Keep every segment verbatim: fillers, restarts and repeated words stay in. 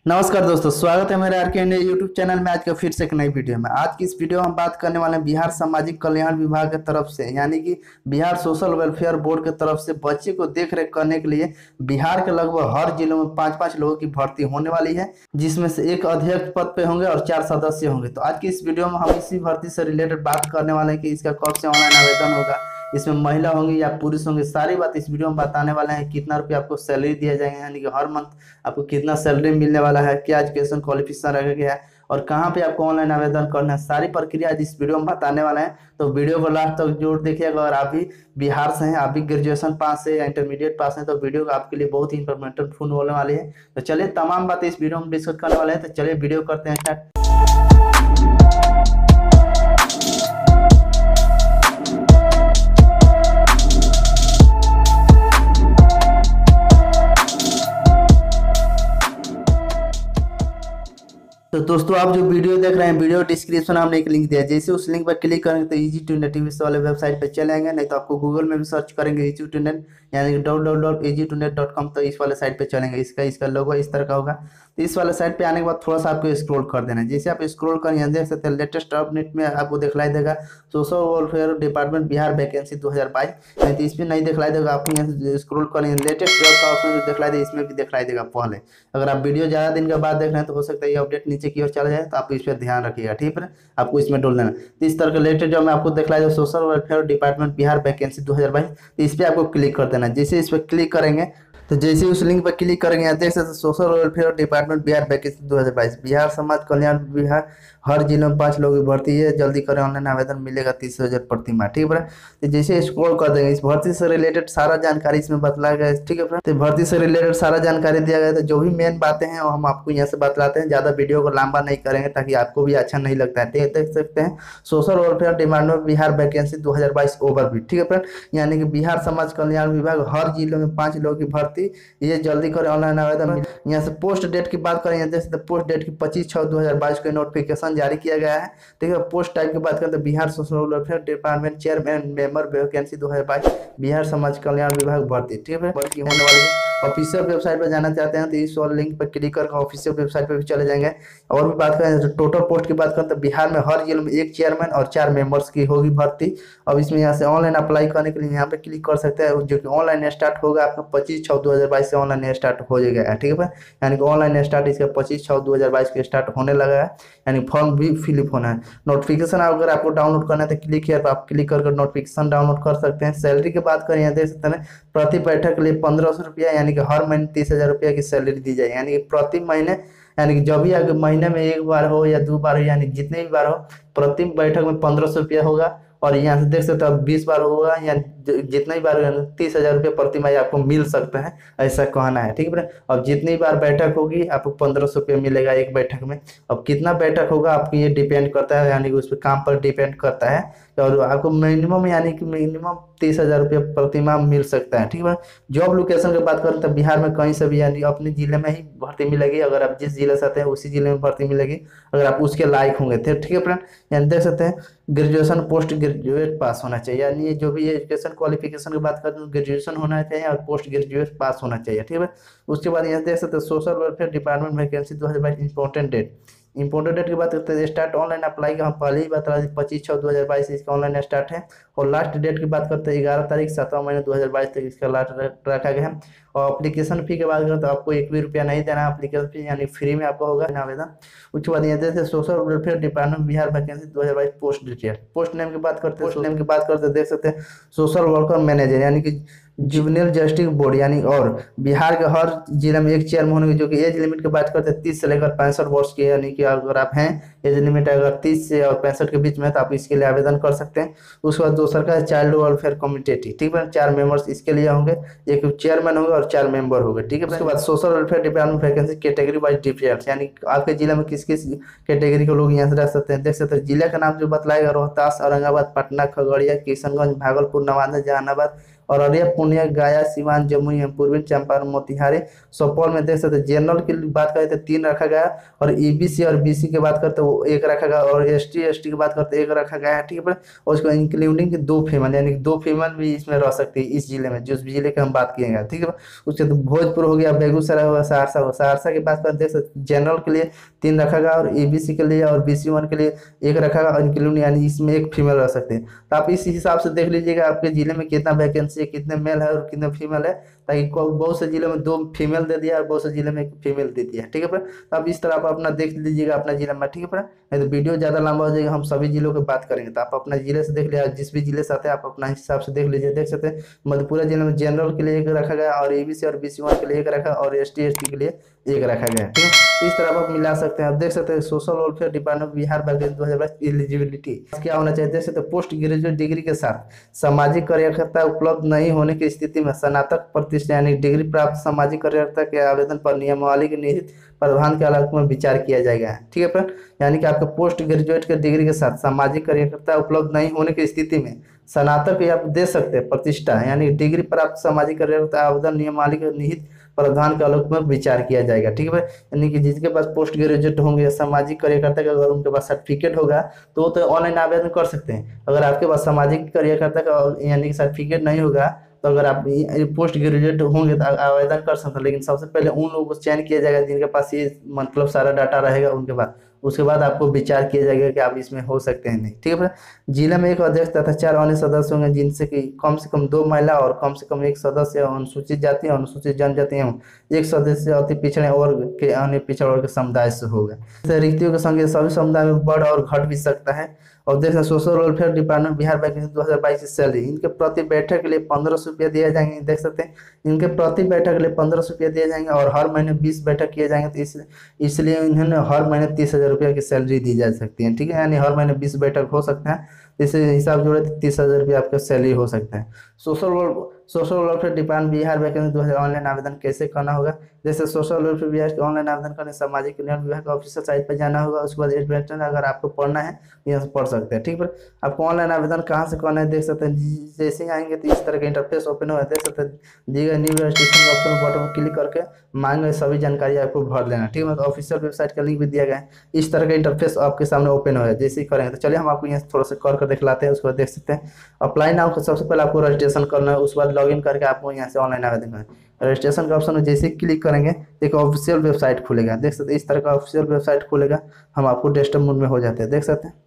नमस्कार दोस्तों, स्वागत है मेरे आर के इंडिया यूट्यूब चैनल में। आज का फिर से एक नई वीडियो में। आज की इस वीडियो में हम बात करने वाले हैं बिहार सामाजिक कल्याण विभाग की तरफ से, यानी कि बिहार सोशल वेलफेयर बोर्ड की तरफ से बच्चे को देख रेख करने के लिए बिहार के लगभग हर जिलों में पांच पांच लोगों की भर्ती होने वाली है, जिसमें से एक अध्यक्ष पद पे होंगे और चार सदस्य होंगे। तो आज की इस वीडियो में हम इसी भर्ती से रिलेटेड बात करने वाले हैं कि इसका कब से ऑनलाइन आवेदन होगा, इसमें महिला होंगी या पुरुष होंगे, सारी बात इस वीडियो में बताने वाले हैं। कितना रुपया आपको सैलरी दिया जाएगा, यानी कि हर मंथ आपको कितना सैलरी मिलने वाला है, क्या एजुकेशन क्वालिफिकेशन रखा है और कहाँ पे आपको ऑनलाइन आवेदन करना है, सारी प्रक्रिया आज इस वीडियो में बताने वाले हैं। तो वीडियो को लास्ट तक जरूर देखिएगा। अगर आप भी बिहार से हैं, आप भी ग्रेजुएशन पास है या इंटरमीडिएट पास है, तो वीडियो आपके लिए बहुत ही इंफॉर्मेटिव होने वाली है। तो चलिए तमाम बातें इस वीडियो में डिस्कस करने वाले हैं। तो चलिए वीडियो करते हैं स्टार्ट। तो दोस्तों, आप जो वीडियो देख रहे हैं, वीडियो डिस्क्रिप्शन में हमने एक लिंक दिया है। जैसे उस लिंक पर क्लिक करेंगे तो इजी टू नेट वाले वेबसाइट पे चले आएंगे, नहीं तो आपको गूगल में भी सर्च करेंगे इजी टू नेट, यानी कि W W W dot easy to net dot com, तो इस वाले साइट पे चलेंगे। इसका इसका लोगो इस तरह का होगा। तो इस वाले साइट पे आने के बाद थोड़ा सा आपको स्क्रॉल कर देना है। जैसे आप स्क्रॉल करेंगे देख सकते हैं लेटेस्ट अपडेट में आपको दिखलाई देगा social welfare department Bihar vacancy दो हजार बाईस। नहीं तो इसमें नहीं दिखलाई देगा, आपको यहाँ से स्क्रॉल करेंगे लेटेस्ट जॉब का ऑप्शन जो दिखलाई देगा इसमें भी दिखलाई देगा पहले। अगर आप वीडियो ज़्यादा दिन के बाद देख रहे हैं तो हो सकता है ये अपडेट नीचे की ओर चला जाए, तो आप इस पर ध्यान रखिएगा, ठीक है। आपको इसमें डोल देना। तो इस तरह के लेटेस्ट जॉब में आपको दिखलाई देगा social welfare department Bihar vacancy दो हजार बाईस। तो इस पर आपको क्लिक कर देना। जैसे इस पर क्लिक करेंगे तो जैसे उस लिंक पर क्लिक करेंगे यहाँ देख सकते social welfare department Bihar vacancy दो हजार बाईस, बिहार समाज कल्याण विभाग हर जिले में पांच लोगों की भर्ती है, जल्दी करें ऑनलाइन आवेदन मिलेगा तीस हजार प्रति माह, ठीक है। तो जैसे स्क्रॉल कर देंगे इस भर्ती से रिलेटेड सारा जानकारी इसमें बतलाया गया है, ठीक है। तो भर्ती से रिलेटेड सारा जानकारी दिया गया है। तो जो भी मेन बातें हैं वो हम आपको यहाँ से बतलाते हैं, ज्यादा वीडियो को लंबा नहीं करेंगे ताकि आपको भी अच्छा नहीं लगता है। देख सकते हैं social welfare department Bihar vacancy दो हजार बाईस ओवरव्यू, ठीक है फ्रेंड, यानी कि बिहार समाज कल्याण विभाग हर जिले में पांच लोगों की भर्ती, ये जल्दी करें ऑनलाइन आवेदन। यहाँ से पोस्ट डेट की बात करें, जैसे पोस्ट डेट की पच्चीस छः दो हजार बाईस को नोटिफिकेशन जारी किया गया है, ठीक है। पोस्ट टाइप की बात करें तो Bihar social welfare department chairman member vacancy दो हजार बाईस बिहार समाज कल्याण विभाग भर्ती, ठीक है, भर्ती होने वाली है। ऑफिशियल वेबसाइट पर जाना चाहते हैं तो इस वाले लिंक पर क्लिक करके ऑफिशियल वेबसाइट पर भी चले जाएंगे। और भी बात करें तो टोटल पोस्ट की बात करें तो बिहार में हर जिले में एक चेयरमैन और चार मेंबर्स की होगी भर्ती। अब इसमें यहाँ से ऑनलाइन अप्लाई करने के लिए यहाँ पे क्लिक कर सकते हैं, जो कि ऑनलाइन स्टार्ट होगा आपका पच्चीस छः दो हजार बाईस से ऑनलाइन स्टार्ट हो जाएगा, ठीक है। यानी कि ऑनलाइन स्टार्ट इसका पच्चीस छः दो हजार बाईस के स्टार्ट होने लगा है, यानी फॉर्म भी फिलअप होना है। नोटिफिकेशन अगर आपको डाउनलोड करना है तो क्लिक हियर पर आप क्लिक करके नोटिफिकेशन डाउनलोड कर सकते हैं। सैलरी की बात करें यहाँ देख सकते हैं प्रति बैठक के लिए पंद्रह सौ रुपया, यानी कि हर महीने तीस हजार रुपया की सैलरी दी जाए, यानी कि प्रति महीने, यानी कि जब भी अगर महीने में एक बार हो या दो बार हो, यानी जितने भी बार हो प्रति बैठक में पंद्रह सौ रुपया होगा। और यहाँ से देख सकते हो बीस बार होगा या जितने बार तीस हजार रुपये प्रति माह आपको मिल सकता है, ऐसा कहना है, ठीक है। अब जितनी बार बैठक होगी आपको पंद्रह सौ रुपये मिलेगा एक बैठक में। अब कितना बैठक होगा आपको ये डिपेंड करता है, यानी कि उस पर काम पर डिपेंड करता है। और आपको मिनिमम यानी कि मिनिमम तीस हजार रुपये प्रति माह मिल सकता है, ठीक है। जॉब लोकेशन की बात करें तो बिहार में कहीं से भी, यानी अपने जिले में ही भर्ती मिलेगी। अगर आप जिस जिले से आते हैं उसी जिले में भर्ती मिलेगी, अगर आप उसके लायक होंगे, ठीक है फ्रेंड। यानी देख सकते हैं ग्रेजुएशन पोस्ट ग्रेजुएट पास होना चाहिए, यानी ये जो भी एजुकेशन क्वालिफिकेशन की बात करते हैं ग्रेजुएशन होना चाहिए और पोस्ट ग्रेजुएट पास होना चाहिए, ठीक है। उसके बाद यहाँ देख सकते हैं सोशल वेलफेयर डिपार्टमेंट वैकेंसी दो हजार बाईस इंपॉर्टेंट डेट। इंपॉर्टेंट डेट की बात करते हैं स्टार्ट ऑनलाइन अप्लाई का हम पहले ही बता रहे पच्चीस छः दो हजार बाईस इसका ऑनलाइन स्टार्ट है। और लास्ट डेट की बात करते हैं ग्यारह तारीख सातवां महीने दो हजार बाईस तक इसका लास्ट रखा गया है। और एप्लीकेशन फी की बात करें तो आपको एक भी रुपया नहीं देना है एप्लीकेशन फी, यानी फ्री में आपको होगा आवेदन। उसके बाद यहाँ जैसे social welfare department Bihar vacancy दो हजार बाईस पोस्ट डिटेल। पोस्ट नेम की बात करते हैं, पोस्ट नेम की बात करते देख सकते हैं सोशल वर्कर मैनेजर, यानी कि जुवेनाइल जस्टिस बोर्ड, यानी और बिहार के हर जिले में एक चेयरमैन होंगे। जो कि एज लिमिट की बात करते हैं तीस से लेकर पैंसठ वर्ष के, यानी कि अगर आप हैं एज लिमिट अगर तीस से और पैंसठ के बीच में तो आप इसके लिए आवेदन कर सकते हैं। उसके बाद दूसरा का चाइल्ड वेलफेयर कमिटी, ठीक है, चार मेंबर्स इसके लिए होंगे, एक चेयरमैन होंगे और चार मेंबर होंगे, ठीक है। उसके बाद social welfare department vacancy category wise difference, यानी आपके जिले में किस किस कैटेगरी के लोग यहाँ से रह सकते हैं। देख सकते हैं जिले का नाम जो बतलाएगा रोहतास, औरंगाबाद, पटना, खगड़िया, किशनगंज, भागलपुर, नवादा, जहानाबाद, अररिया, पूर्णिया, गया, सिवान, जमुई, पूर्वी चंपारण, मोतिहारी, सुपौल में देख सकते हैं। जनरल की बात करें तो तीन रखा गया, और ईबीसी और बीसी की बात करते हैं वो एक रखा गया, और एसटी एसटी की बात करते हैं एक रखा गया है, ठीक है। और उसको इंक्लूडिंग दो फीमेल, यानी दो फीमेल भी इसमें रह सकती है इस जिले में, जिस जिले की हम बात किए, ठीक है। उसके तो भोजपुर हो गया, बेगूसराय हुआ, सहरसा हुआ। सहरसा की बात करें देख सकते जनरल के लिए तीन रखा गया, और ईबीसी के लिए और बीसी वन के लिए एक रखा गया, इंक्लूडिंग यानी इसमें एक फीमेल रह सकते हैं। तो आप इस हिसाब से देख लीजिएगा आपके जिले में कितना वैकेंसी है, कितने मेल है और कितने फीमेल है, ताकि बहुत से जिले में दो फीमेल दे दिया और बहुत से जिले में एक फीमेल दे दिया, ठीक है फ्रेंड। तो आप इस तरह आप अपना देख लीजिएगा अपना जिला में, ठीक है फ्रेंड। नहीं तो वीडियो ज्यादा लंबा हो जाएगा, हम सभी जिलों की बात करेंगे, तो आप अपना जिले से देख लिया, जिस भी जिले से आते हैं आप अपना हिसाब से देख लीजिए। देख सकते हैं मधेपुरा जिले में जनरल के लिए एक रखा गया, और एबीसी और बीसी वन के लिए एक रखा, और एस टी एस टी के लिए एक रखा गया, ठीक है। इस तरह आप मिला सकते हैं। आप देख सकते हैं social welfare department Bihar vacancy दो हजार बाईस एलिजिबिलिटी क्या होना चाहिए, देख सकते हैं पोस्ट ग्रेजुएट डिग्री के साथ सामाजिक कार्यकर्ता उपलब्ध नहीं होने की स्थिति में स्नातक प्रतिष्ठा यानी डिग्री प्राप्त सामाजिक कार्यकर्ता के आवेदन पर नियमावली के निहित प्रावधान के आलोक में विचार किया जाएगा, ठीक है फ्रेंड। यानी कि आपके पोस्ट ग्रेजुएट के डिग्री के साथ सामाजिक कार्यकर्ता उपलब्ध नहीं होने की स्थिति में स्नातक आप दे सकते हैं प्रतिष्ठा यानी डिग्री प्राप्त सामाजिक कार्यकर्ता आवेदन नियमावली के निहित प्रावधान के आलोक में विचार किया जाएगा, ठीक है भाई। यानी कि जिसके पास पोस्ट ग्रेजुएट होंगे सामाजिक कार्यकर्ता का, अगर उनके पास सर्टिफिकेट होगा तो वो तो ऑनलाइन आवेदन कर सकते हैं। अगर आपके पास सामाजिक कार्यकर्ता का यानी कि सर्टिफिकेट नहीं होगा, तो अगर आप पोस्ट ग्रेजुएट होंगे तो आवेदन कर सकते हैं। लेकिन सबसे पहले उन लोगों को चयन किया जाएगा जिनके पास ये मतलब सारा डाटा रहेगा, उनके पास उसके बाद आपको विचार किया जाएगा कि आप इसमें हो सकते हैं नहीं, ठीक है। जिले में एक अध्यक्ष तथा चार अन्य सदस्य होंगे, जिनसे कि कम से कम दो महिला और कम से कम एक सदस्य अनुसूचित जाति, अनुसूचित जनजाति एवं एक सदस्य अति पिछड़े वर्ग के अन्य पिछड़े वर्ग के समुदाय से होगा। रिक्तियों की संख्या सभी समुदाय में बढ़ और घट भी सकता है। और देख सकते social welfare department Bihar vacancy दो हजार बाईस की सैलरी इनके प्रति बैठक के लिए पंद्रह सौ रुपया दिए जाएंगे। देख सकते हैं इनके प्रति बैठक के लिए पंद्रह सौ रुपया दिए जाएंगे, और हर महीने बीस बैठक किए जाएंगे, तो इस इसलिए इन्होंने हर महीने तीस हजार रुपया की सैलरी दी जा सकती है, ठीक है। यानी हर महीने बीस बैठक हो सकता है, इस हिसाब जोड़े तो तीस हजार रुपया आपका सैलरी हो सकता है। Social social welfare department Bihar vacancy दो हजार ऑनलाइन आवेदन कैसे करना होगा, जैसे सोशल वेलफेयर बिहार के ऑनलाइन आवेदन करने सामाजिक कल्याण विभाग का ऑफिशियल साइट पर जाना होगा। उसके बाद एडमिशन अगर आपको पढ़ना है यहाँ से पढ़ सकते हैं, ठीक है। आपको ऑनलाइन आवेदन कहाँ से करना है देख सकते हैं, जैसे ही आएंगे तो इस तरह का इंटरफेस ओपन हो देख सकते हैं, दिए न्यू रजिस्ट्रेशन ऑप्शन बटन पर क्लिक करके मांगे सभी जानकारी आपको भर लेना, ठीक है। ऑफिशियल वेबसाइट का लिंक भी दिया गया है। इस तरह का इंटरफेस आपके सामने ओपन हो है, जैसे ही करेंगे तो चलिए हम आपको यहाँ थोड़ा सा कर कर दिखलाते हैं। उसके बाद देख सकते हैं अप्लाई नाउ को सबसे पहले आपको रजिस्ट्रेशन करना है, उसके बाद लॉगिन करके आपको यहाँ से ऑनलाइन आवेदन करना है। रजिस्ट्रेशन का ऑप्शन में जैसे ही क्लिक करेंगे एक ऑफिशियल वेबसाइट खुलेगा, देख सकते हैं इस तरह का ऑफिशियल वेबसाइट खुलेगा। हम आपको डेस्कटॉप मोड में हो जाते हैं, देख सकते हैं।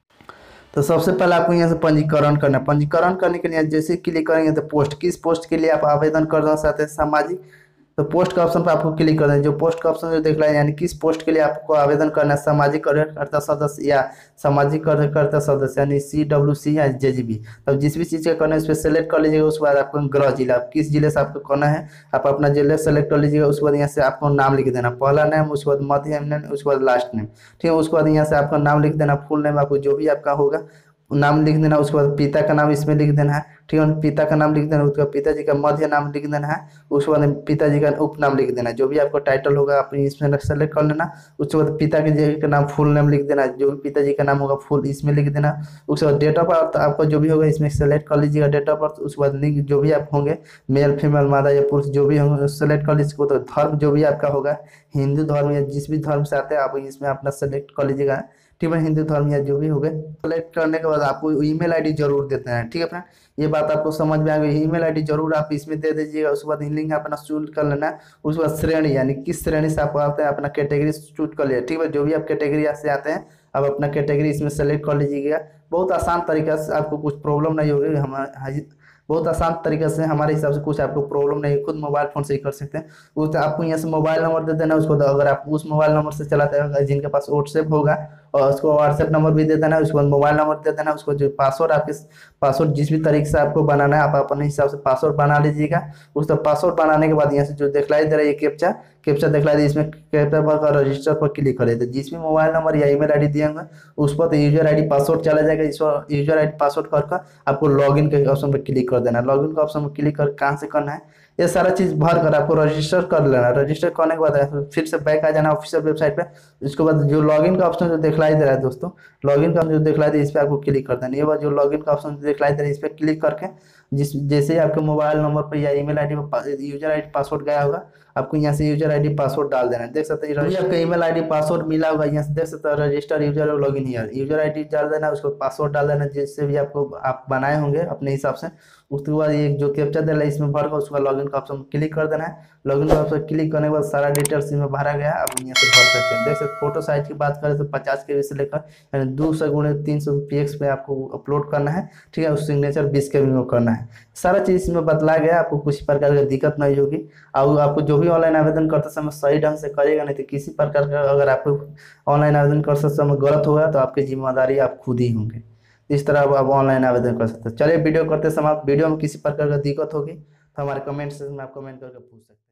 तो सबसे पहले आपको यहाँ से पंजीकरण करना है। पंजीकरण करने के लिए जैसे ही क्लिक करेंगे तो पोस्ट, किस पोस्ट के लिए आप आवेदन करना चाहते हैं सामाजिक, तो पोस्ट का ऑप्शन पर आपको क्लिक करना है। जो पोस्ट का ऑप्शन जो देख रहा है यानी किस पोस्ट के लिए आपको आवेदन करना है, सामाजिक कार्यकर्ता सदस्य या सामाजिक कार्यकर्ता सदस्य यानी सी डब्ल्यू सी या जे जी बी। तब जिस भी चीज़ का करना है उस पर सेलेक्ट कर लीजिएगा। उसके बाद आपको गृह जिला, आप किस जिले से आपको करना है आप अपना जिले सेलेक्ट कर लीजिएगा। उसके बाद यहाँ से आपको नाम लिख देना, पहला नेम, उसके बाद मध्य नेम, उसके बाद लास्ट नेम, ठीक है। उसके बाद यहाँ से आपका नाम लिख देना, फुल नेम आपको जो भी आपका होगा नाम लिख देना। उसके बाद पिता का नाम इसमें लिख देना है, ठीक है। पिता का नाम लिख देना, उसके बाद पिताजी का मध्य नाम लिख देना है, उसके बाद पिताजी का उपनाम लिख देना, जो भी आपको टाइटल होगा आप इसमें सेलेक्ट कर लेना। उसके बाद पिता के जी का नाम फुल नेम लिख देना, जो भी पिताजी का नाम होगा फुल इसमें लिख देना। उसके बाद डेट ऑफ बर्थ आपका जो भी होगा इसमें सेलेक्ट कर लीजिएगा डेट ऑफ बर्थ। उसके बाद लिंग जो भी आप होंगे मेल फीमेल मादा या पुरुष जो भी होंगे सेलेक्ट कर लीजिएगा। तो धर्म जो भी आपका होगा हिंदू धर्म या जिस भी धर्म से आते हैं आप इसमें अपना सेलेक्ट कर लीजिएगा, ठीक है। हिंदू धर्म या जो भी हो गए सेलेक्ट करने के बाद आपको ईमेल आईडी जरूर देते हैं, ठीक है फ्रेंड। ये बात आपको समझ में आ गई, ईमेल आईडी जरूर आप इसमें दे दीजिएगा। उसके बाद लिंक अपना चूज कर लेना है। उसके बाद श्रेणी यानी किस श्रेणी से आप आते हैं अपना कैटेगरी चूज कर लिया, ठीक है। जो भी आप कैटेगरी से आते हैं आप अपना कैटेगरी इसमें सेलेक्ट कर लीजिएगा। बहुत आसान तरीका से, आपको कुछ प्रॉब्लम नहीं होगी। हमारे बहुत आसान तरीके से हमारे हिसाब से कुछ आपको प्रॉब्लम नहीं, खुद मोबाइल फोन से ही कर सकते हैं। उस आपको यहाँ से मोबाइल नंबर दे देना। उसको अगर आप उस मोबाइल नंबर से चलाते हैं जिनके पास व्हाट्सएप होगा और उसको व्हाट्सएप नंबर भी दे देना है। उसके बाद मोबाइल नंबर दे देना। उसको जो पासवर्ड आपके पासवर्ड जिस भी तरीके से आपको बनाना है आप अपने हिसाब से पासवर्ड बना लीजिएगा। उसका पासवर्ड बनाने के बाद यहाँ से जो दिखलाई दे रहा है ये कैप्चा कैप्चा दिखलाई दे, इसमें कैप्चा पर रजिस्टर पर क्लिक कर देते। जिस भी मोबाइल नंबर या ईमेल आईडी दिए होंगे उस पर तो यूजर आईडी पासवर्ड चला जाएगा। इस पर यूजर आईडी पासवर्ड करके आपको लॉगिन के ऑप्शन पर क्लिक कर देना। लॉगिन का ऑप्शन पर क्लिक कर कहाँ से करना है ये सारा चीज़ भर कर आपको रजिस्टर कर लेना। रजिस्टर करने के बाद फिर से बैक आ जाना ऑफिशियल वेबसाइट पे। इसके बाद जो लॉगिन का ऑप्शन जो दिखलाई दे रहा है दोस्तों, लॉगिन का जो दिखलाई दे, इस पर आपको क्लिक कर देना। ये बात जो लॉगिन का ऑप्शन दिखलाई दे रहा है, इस पर क्लिक करके जिस जैसे ही आपके मोबाइल नंबर पर या ईमेल आईडी पर यूजर आईडी पासवर्ड गया होगा, आपको यहाँ से यूजर आईडी पासवर्ड डाल देना है। देख सकते हैं आपका ईमेल आईडी पासवर्ड मिला होगा, यहाँ से देख सकते हैं रजिस्टर यूजर और लॉगिन ईयर, यूजर आईडी डाल देना, उसको पासवर्ड डाल देना जिससे भी आपको आप बनाए होंगे अपने हिसाब से। उसके बाद ये जो कैप्चा दे रहा है इसमें भर कर उसका लॉगिन का ऑप्शन क्लिक कर देना है। लॉगिन का ऑप्शन क्लिक करने के बाद सारा डिटेल्स इसमें भरा गया, आप यहाँ से भर सकते हैं। देख सकते फोटो साइज की बात करें तो पचास के बी से लेकर यानी दो सौ गुणे तीन सौ पी एक्स पे आपको अपलोड करना है, ठीक है। उस सिग्नेचर बीस के बी में करना है। सारा चीज़ इसमें बतलाया गया, आपको किसी प्रकार की दिक्कत नहीं होगी। और आपको जो भी ऑनलाइन आवेदन करते समय सही ढंग से करेगा, नहीं तो किसी प्रकार का अगर आपको ऑनलाइन आवेदन करते समय गलत होगा तो आपकी जिम्मेदारी आप खुद ही होंगे। इस तरह आप ऑनलाइन आवेदन कर सकते हैं। चलिए वीडियो करते समय वीडियो में किसी प्रकार का दिक्कत होगी तो हमारे कमेंट सेक्शन में आप कमेंट करके पूछ सकते हैं।